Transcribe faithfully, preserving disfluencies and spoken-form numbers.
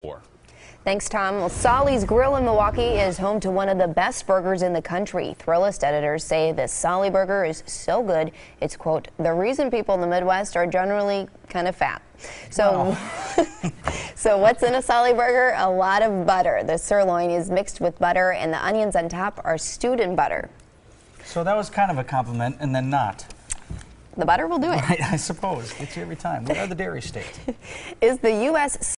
Thanks, Tom. Well, Solly's Grill in Milwaukee is home to one of the best burgers in the country. Thrillist editors say the Solly burger is so good, it's, quote, the reason people in the Midwest are generally kind of fat. So, wow. So what's in a Solly burger? A lot of butter. The sirloin is mixed with butter, and the onions on top are stewed in butter. So that was kind of a compliment, and then not. The butter will do it. Right, I suppose. Gets you every time. We are the dairy state. Is the U S